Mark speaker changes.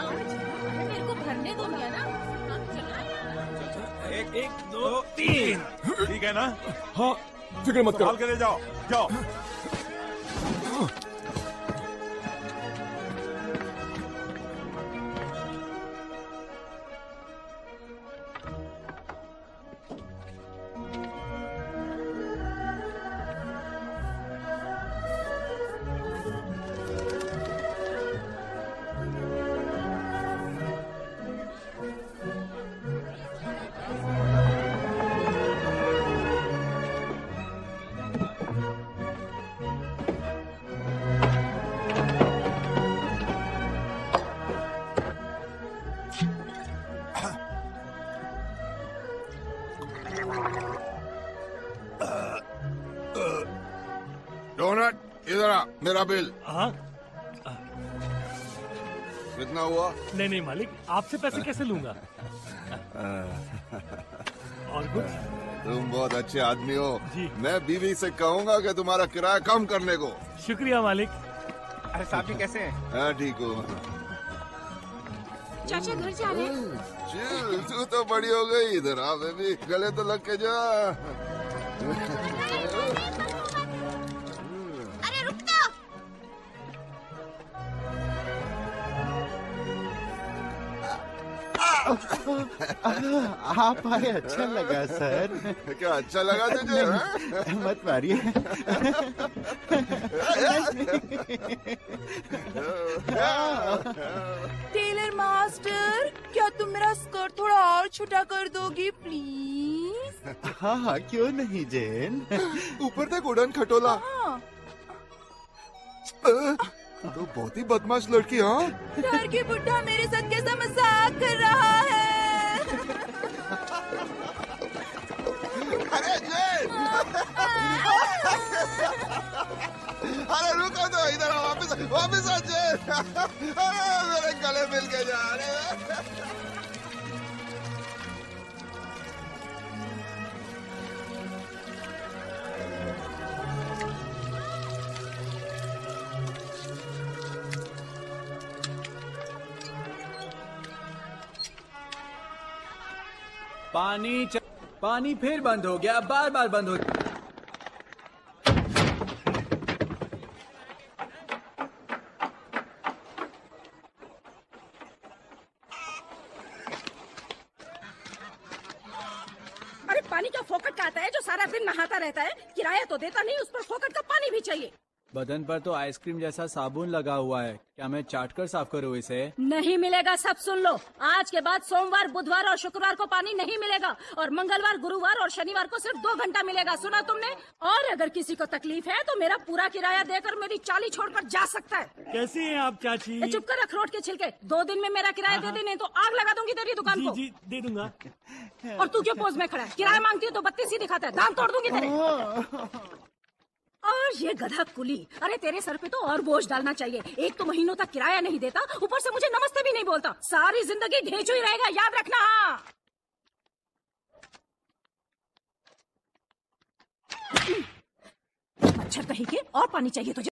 Speaker 1: मेरे को भरने दो ना।
Speaker 2: एक दो तीन, ठीक है ना?
Speaker 3: हाँ, फिक्र मत करो।
Speaker 2: संभाल के ले जाओ, जाओ।
Speaker 4: डोनट, इधर आ, मेरा बिल।
Speaker 5: हाँ?
Speaker 4: कितना हुआ?
Speaker 5: नहीं नहीं मालिक, आपसे पैसे कैसे लूंगा? और कुछ?
Speaker 4: तुम बहुत अच्छे आदमी हो
Speaker 5: जी।
Speaker 4: मैं बीवी से कहूंगा कि तुम्हारा किराया कम करने को।
Speaker 5: शुक्रिया मालिक।
Speaker 6: अरे साहब जी कैसे हैं?
Speaker 4: हाँ ठीक हो।
Speaker 1: चाचा घर जा रहे हैं।
Speaker 4: चिल, तू तो बड़ी हो गई। इधर आ बेबी, गले तो लग के जा।
Speaker 1: अरे रुक तो।
Speaker 6: आप आए, अच्छा लगा सर।
Speaker 4: क्या अच्छा लगा तुझे?
Speaker 6: मत मारिए।
Speaker 1: टेलर मास्टर, क्या तुम मेरा स्कर्ट थोड़ा और छोटा कर दोगे प्लीज?
Speaker 6: हाँ हाँ, क्यों नहीं जेन।
Speaker 4: ऊपर तक उड़न खटोला।
Speaker 1: हाँ।
Speaker 4: तो बहुत ही बदमाश लड़की। हाँ,
Speaker 1: डर के बुढ़ा मेरे साथ कैसा मजाक कर रहा है।
Speaker 4: अरे जेन! अरे रुको तो, इधर आओ, वापिस आ जेन। अरे मेरे गले मिल के जा रहे।
Speaker 6: पानी फिर बंद हो गया, बार बार बंद हो।
Speaker 1: अरे पानी का फोकट का आता है जो सारा दिन नहाता रहता है, किराया तो देता नहीं, उस पर फोकट का पानी भी चाहिए।
Speaker 6: बदन पर तो आइसक्रीम जैसा साबुन लगा हुआ है, क्या मैं चाट कर साफ करूँ इसे?
Speaker 1: नहीं मिलेगा, सब सुन लो। आज के बाद सोमवार, बुधवार और शुक्रवार को पानी नहीं मिलेगा और मंगलवार, गुरुवार और शनिवार को सिर्फ 2 घंटा मिलेगा। सुना तुमने? और अगर किसी को तकलीफ है तो मेरा पूरा किराया देकर मेरी चाली छोड़कर जा सकता है।
Speaker 5: कैसी हैं आप चाची?
Speaker 1: चुप कर, अखरोट के छिलके। 2 दिन में मेरा किराया दे दे, नहीं तो आग लगा दूंगी तेरी दुकान को।
Speaker 5: जी दे दूंगा।
Speaker 1: और तू क्यों पोज में खड़ा है? किराया मांगती है तो 32 ही दिखाता है, दाम तोड़ दूंगी तेरे। और ये गधा कुली, अरे तेरे सर पे तो और बोझ डालना चाहिए। एक तो महीनों तक किराया नहीं देता, ऊपर से मुझे नमस्ते भी नहीं बोलता। सारी जिंदगी ढेंचू ही रहेगा, याद रखना। मच्छर कहीं के, और पानी चाहिए तुझे?